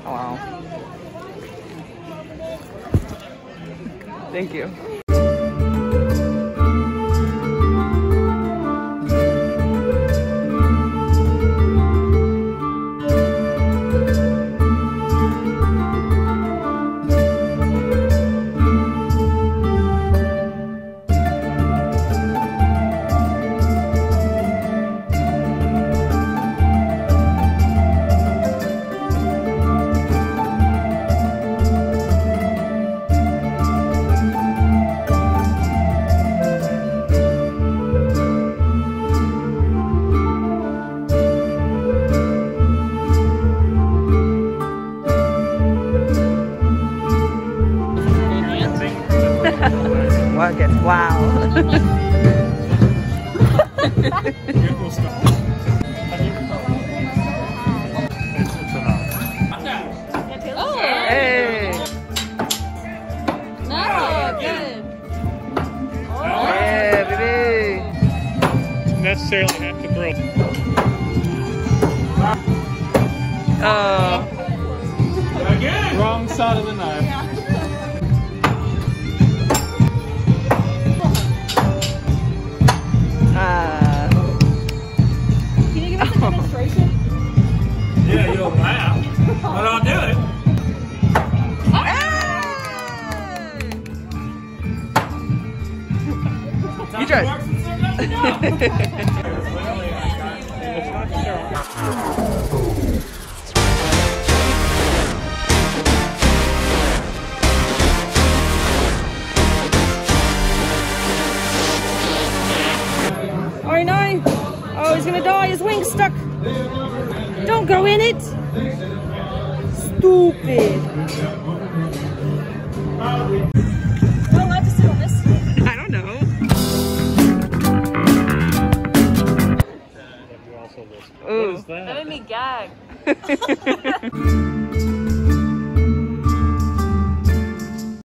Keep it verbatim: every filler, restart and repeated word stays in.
Oh, wow. Thank you. Wow. Oh. Hey. No, good. Yeah, baby. Necessarily have to throw. Oh. Again. Wrong side of the knife. Uh, Can you give us a demonstration? Yeah, you'll laugh, but I'll do it. You tried. Oh no! Oh, he's gonna die. His wing's stuck. Don't go in it. Stupid. Am I allowed to sit on this? I don't know. What Ooh. is that? That made me gag.